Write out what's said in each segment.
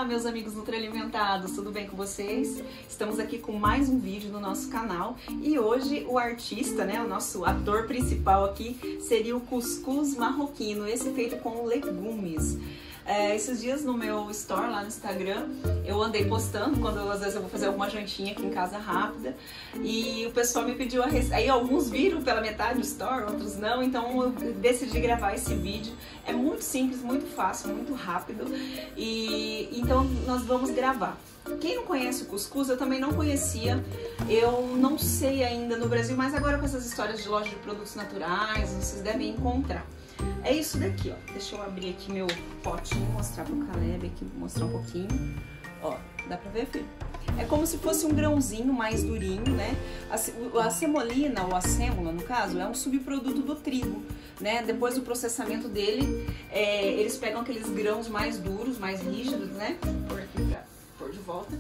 meus amigos nutrialimentados, tudo bem com vocês? Estamos aqui com mais um vídeo no nosso canal e hoje o artista, né, o nosso ator principal aqui seria o cuscuz marroquino, esse feito com legumes. Esses dias no meu store lá no Instagram eu andei postando quando às vezes eu vou fazer alguma jantinha aqui em casa rápida e o pessoal me pediu a receita. Aí alguns viram pela metade do store, outros não, então eu decidi gravar esse vídeo. É muito simples, muito fácil, muito rápido e então nós vamos gravar. Quem não conhece o cuscuz, eu também não conhecia, eu não sei ainda no Brasil, mas agora com essas histórias de loja de produtos naturais, vocês devem encontrar. É isso daqui, ó. Deixa eu abrir aqui meu potinho, mostrar pro Caleb aqui, mostrar um pouquinho. Ó, dá pra ver, filho? É como se fosse um grãozinho mais durinho, né? A semolina, ou a sêmola, no caso, é um subproduto do trigo, né? Depois do processamento dele, eles pegam aqueles grãos mais duros, mais rígidos, né? Vou pôr aqui pra pôr de volta.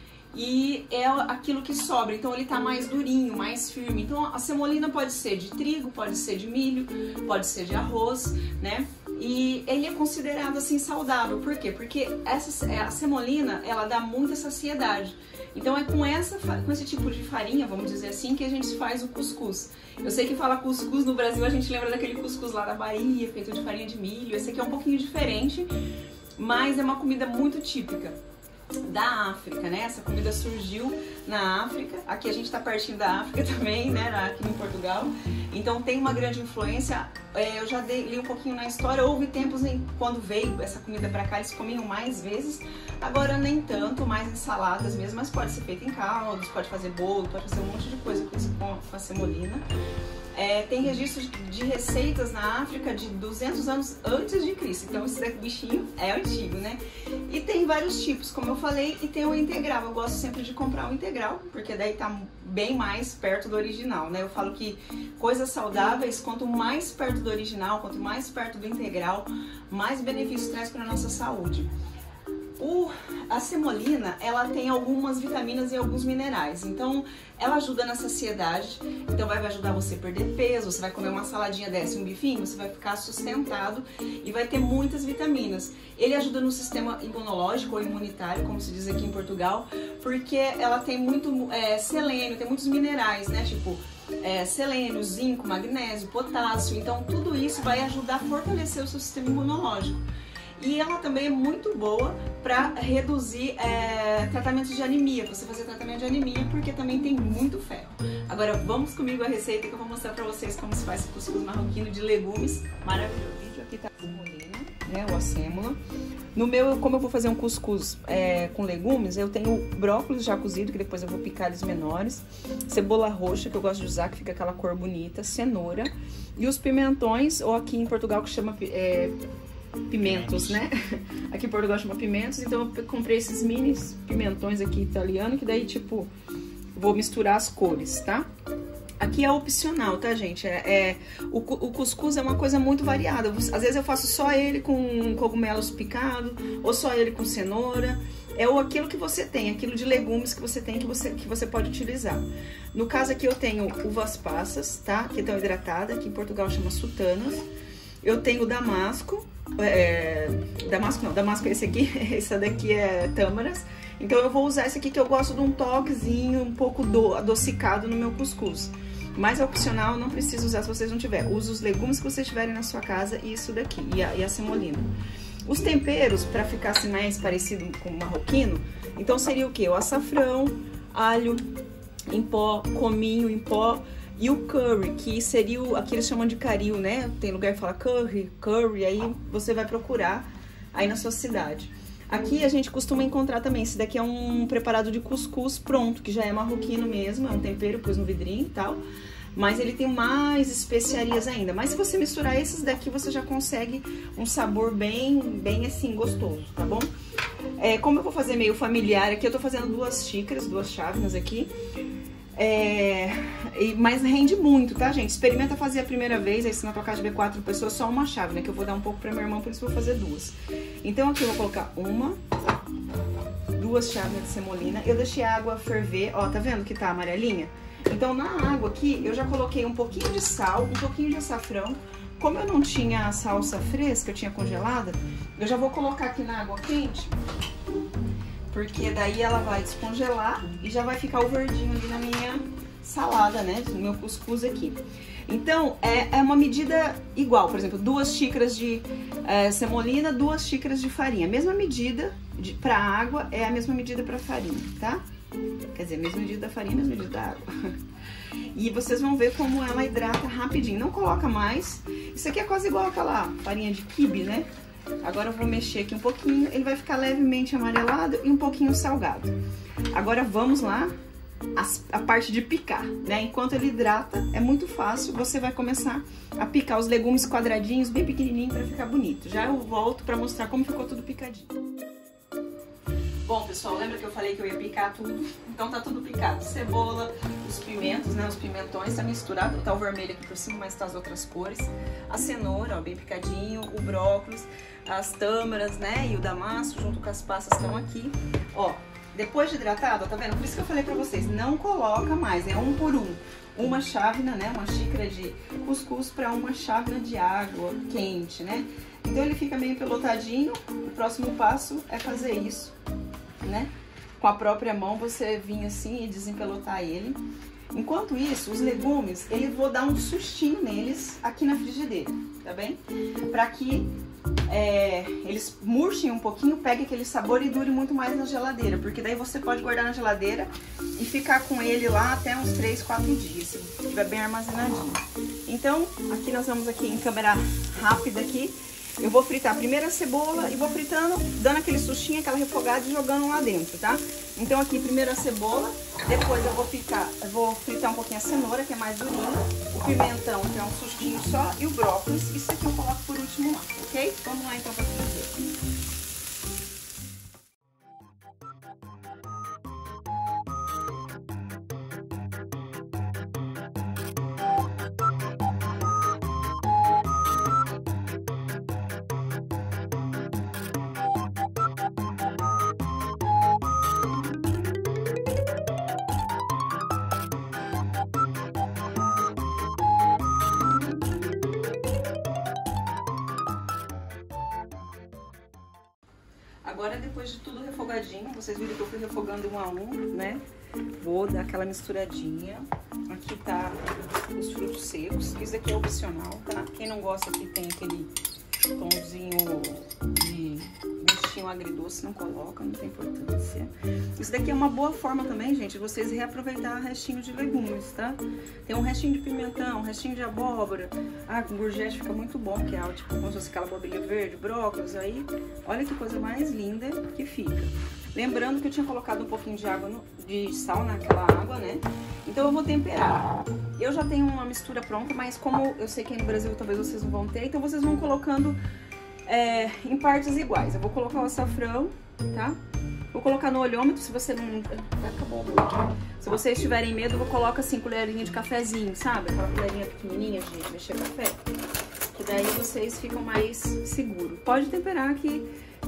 E é aquilo que sobra, então ele tá mais durinho, mais firme. Então a semolina pode ser de trigo, pode ser de milho, pode ser de arroz, né? E ele é considerado assim saudável, por quê? Porque a semolina, ela dá muita saciedade. Então é com esse tipo de farinha, vamos dizer assim, que a gente faz o cuscuz. Eu sei que fala cuscuz no Brasil, a gente lembra daquele cuscuz lá da Bahia, feito de farinha de milho. Esse aqui é um pouquinho diferente, mas é uma comida muito típica da África, né? Essa comida surgiu na África, aqui a gente tá pertinho da África também, né? Aqui em Portugal, então tem uma grande influência. Eu já li um pouquinho na história, houve tempos quando veio essa comida pra cá, eles comiam mais vezes, agora nem tanto, mais ensaladas mesmo, mas pode ser feita em caldos, pode fazer bolo, pode fazer um monte de coisa com a semolina. Tem registros de receitas na África de 200 anos antes de Cristo, então esse bichinho é antigo, né? E tem vários tipos, como eu falei, e tem o integral. Eu gosto sempre de comprar o integral, porque daí tá bem mais perto do original, né? Eu falo que coisas saudáveis, quanto mais perto do original, quanto mais perto do integral, mais benefícios traz para nossa saúde. A semolina, ela tem algumas vitaminas e alguns minerais, então ela ajuda na saciedade, então vai ajudar você a perder peso. Você vai comer uma saladinha dessa, um bifinho, você vai ficar sustentado e vai ter muitas vitaminas. Ele ajuda no sistema imunológico ou imunitário, como se diz aqui em Portugal, porque ela tem muito selênio, tem muitos minerais, né, tipo selênio, zinco, magnésio, potássio, então tudo isso vai ajudar a fortalecer o seu sistema imunológico. E ela também é muito boa para reduzir tratamentos de anemia, você fazer tratamento de anemia, porque também tem muito ferro. Agora vamos comigo a receita que eu vou mostrar para vocês como se faz o cuscuz marroquino de legumes maravilhoso. Aqui tá a semolina, né, ou a sêmola. No meu, como eu vou fazer um cuscuz com legumes, eu tenho brócolis já cozido, que depois eu vou picar eles menores, cebola roxa, que eu gosto de usar, que fica aquela cor bonita, cenoura, e os pimentões, ou aqui em Portugal que chama pimentos, né? Aqui em Portugal chama pimentos, então eu comprei esses mini pimentões aqui italianos, que daí, tipo, vou misturar as cores, tá? Aqui é opcional, tá, gente? O cuscuz é uma coisa muito variada. Às vezes eu faço só ele com cogumelos picados, ou só ele com cenoura. Ou aquilo que você tem, aquilo de legumes que você tem, que você pode utilizar. No caso aqui eu tenho uvas passas, tá? Que estão hidratadas, aqui em Portugal chama sultanas. Eu tenho damasco, damasco é esse aqui, essa daqui é tâmaras. Então eu vou usar esse aqui que eu gosto de um toquezinho um pouco adocicado no meu cuscuz. Mas é opcional, não precisa usar se vocês não tiverem. Use os legumes que vocês tiverem na sua casa e isso daqui, e a semolina. Os temperos, para ficar assim mais parecido com o marroquino, então seria o que? O açafrão, alho em pó, cominho em pó, e o curry, que seria aqui eles chamam de caril, né? Tem lugar que fala curry, aí você vai procurar aí na sua cidade. Aqui a gente costuma encontrar também, esse daqui é um preparado de cuscuz pronto, que já é marroquino mesmo, é um tempero, pus no vidrinho e tal. Mas ele tem mais especiarias ainda. Mas se você misturar esses daqui, você já consegue um sabor bem assim, gostoso, tá bom? Como eu vou fazer meio familiar aqui, eu tô fazendo 2 xícaras, 2 chávenas aqui. Mas rende muito, tá, gente? Experimenta fazer a primeira vez, aí se na tua casa tiver 4 pessoas, só uma chave, né? Que eu vou dar um pouco pra minha irmã, por isso eu vou fazer 2. Então aqui eu vou colocar 2 chávenas de semolina. Eu deixei a água ferver, ó, tá vendo que tá amarelinha? Então na água aqui eu já coloquei um pouquinho de sal, um pouquinho de açafrão. Como eu não tinha a salsa fresca, eu tinha congelada, eu já vou colocar aqui na água quente porque daí ela vai descongelar e já vai ficar o verdinho ali na minha salada, né, no meu cuscuz aqui. Então, é uma medida igual, por exemplo, 2 xícaras de semolina, 2 xícaras de farinha. A mesma medida para água é a mesma medida para farinha, tá? Quer dizer, a mesma medida da farinha, a mesma medida da água. E vocês vão ver como ela hidrata rapidinho. Não coloca mais. Isso aqui é quase igual aquela farinha de quibe, né? Agora eu vou mexer aqui um pouquinho. Ele vai ficar levemente amarelado e um pouquinho salgado. Agora vamos lá. A parte de picar, né? Enquanto ele hidrata, é muito fácil. Você vai começar a picar os legumes quadradinhos, bem pequenininho, para ficar bonito. Já eu volto para mostrar como ficou tudo picadinho. Bom, pessoal, lembra que eu falei que eu ia picar tudo? Então tá tudo picado. Cebola, os pimentos, né? Os pimentões, tá misturado. Tá o vermelho aqui por cima, mas tá as outras cores. A cenoura, ó, bem picadinho. O brócolis, as tâmaras, né? E o damasco, junto com as passas, estão aqui. Ó. Depois de hidratado, tá vendo? Por isso que eu falei pra vocês, não coloca mais, é 1 por 1. Uma chávena, né? Uma xícara de cuscuz pra uma chávena de água quente, né? Então ele fica meio pelotadinho. O próximo passo é fazer isso, né? Com a própria mão você vir assim e desempelotar ele. Enquanto isso, os legumes, eu vou dar um sustinho neles aqui na frigideira, tá bem? Pra que eles murchem um pouquinho, pegue aquele sabor e dure muito mais na geladeira, porque daí você pode guardar na geladeira e ficar com ele lá até uns 3, 4 dias, se estiver bem armazenadinho. Então, aqui nós vamos aqui em câmera rápida aqui. Eu vou fritar primeiro a cebola e vou fritando, dando aquele sustinho, aquela refogada e jogando lá dentro, tá? Então aqui primeiro a cebola, depois eu vou fritar um pouquinho a cenoura, que é mais durinha, o pimentão, que é um sustinho só, e o brócolis. Isso aqui eu coloco por último lá, ok? Vamos lá então pra frigideira. Agora, depois de tudo refogadinho, vocês viram que eu fui refogando 1 a 1, né? Vou dar aquela misturadinha. Aqui tá os frutos secos. Isso aqui é opcional, tá? Quem não gosta aqui tem aquele tomzinho de gostinho agridoce, não coloca, não tem importância. Isso daqui é uma boa forma também, gente, de vocês reaproveitar restinho de legumes, tá? Tem um restinho de pimentão, um restinho de abóbora. Ah, com courgette fica muito bom, que é tipo como se fosse aquela abobrinha verde, brócolis, aí olha que coisa mais linda que fica. Lembrando que eu tinha colocado um pouquinho de sal naquela água, né? Então eu vou temperar. Eu já tenho uma mistura pronta, mas como eu sei que aí no Brasil talvez vocês não vão ter, então vocês vão colocando em partes iguais. Eu vou colocar o açafrão, tá? Vou colocar no olhômetro, se você não... Acabou. Se vocês tiverem medo, eu coloco assim, colherinha de cafezinho, sabe? Aquela colherinha pequenininha de mexer café. Que daí vocês ficam mais seguros. Pode temperar que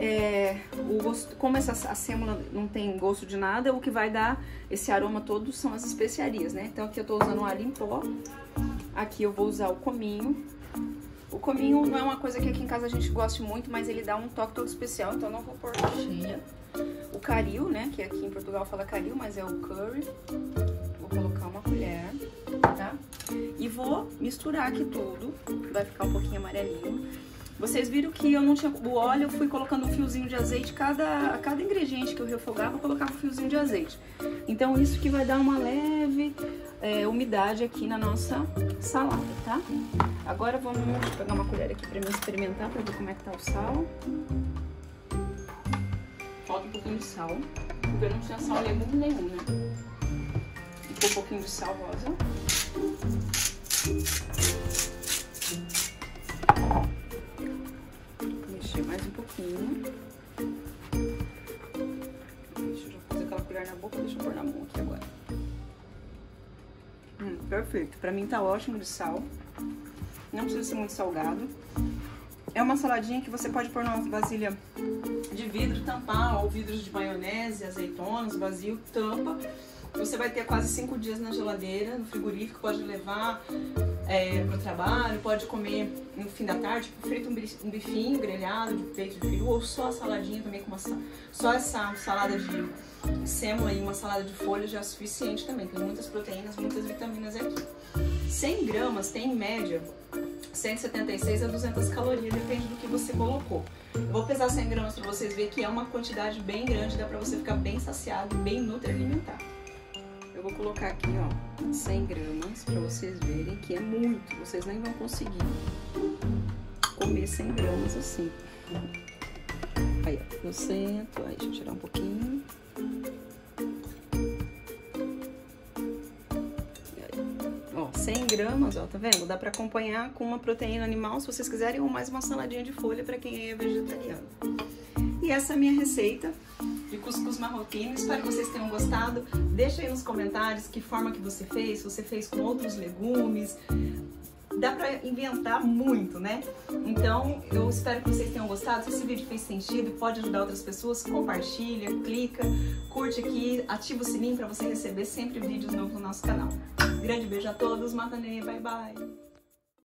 o gosto, como a sêmola não tem gosto de nada, o que vai dar esse aroma todo são as especiarias, né? Então aqui eu tô usando o alho em pó. Aqui eu vou usar o cominho. O cominho não é uma coisa que aqui em casa a gente gosta muito, mas ele dá um toque todo especial, então eu não vou pôr cheia. O caril, né, que aqui em Portugal fala caril, mas é o curry. Vou colocar uma colher, tá? E vou misturar aqui tudo, vai ficar um pouquinho amarelinho. Vocês viram que eu não tinha... O óleo eu fui colocando um fiozinho de azeite, a cada ingrediente que eu refogava, eu colocava um fiozinho de azeite. Então isso que vai dar uma leve umidade aqui na nossa salada, tá? Agora vamos pegar uma colher aqui pra mim experimentar, pra ver como é que tá o sal. Falta um pouquinho de sal, porque eu não tinha sal legume nenhum, né? Ficou um pouquinho de sal rosa. Mexer mais um pouquinho. Deixa eu já fazer aquela colher na boca, deixa eu pôr na mão aqui agora. Perfeito, pra mim tá ótimo de sal. Não precisa ser muito salgado. É uma saladinha que você pode pôr numa vasilha de vidro, tampar, ou vidros de maionese, azeitonas, vazio, tampa. Você vai ter quase 5 dias na geladeira, no frigorífico, pode levar pro trabalho, pode comer no fim da tarde, frita um bifinho grelhado de peito de peru, ou só a saladinha também, com só essa salada de sêmola e uma salada de folhas já é suficiente também. Tem muitas proteínas, muitas vitaminas aqui. 100 gramas tem em média 176 a 200 calorias, depende do que você colocou. Eu vou pesar 100 gramas para vocês verem que é uma quantidade bem grande, dá para você ficar bem saciado e bem nutrialimentado. Eu vou colocar aqui, ó, 100 gramas para vocês verem que é muito, vocês nem vão conseguir comer 100 gramas assim. Aí, ó, no centro, aí, deixa eu tirar um pouquinho. Ó, 100 gramas, ó, tá vendo? Dá pra acompanhar com uma proteína animal, se vocês quiserem, ou mais uma saladinha de folha pra quem é vegetariano. E essa é a minha receita de cuscuz marroquino. Espero que vocês tenham gostado. Deixa aí nos comentários que forma que você fez, se você fez com outros legumes. Dá pra inventar muito, né? Então, eu espero que vocês tenham gostado. Se esse vídeo fez sentido e pode ajudar outras pessoas, compartilha, clica, curte aqui, ativa o sininho para você receber sempre vídeos novos no nosso canal. Grande beijo a todos, Mata Nenê, bye bye!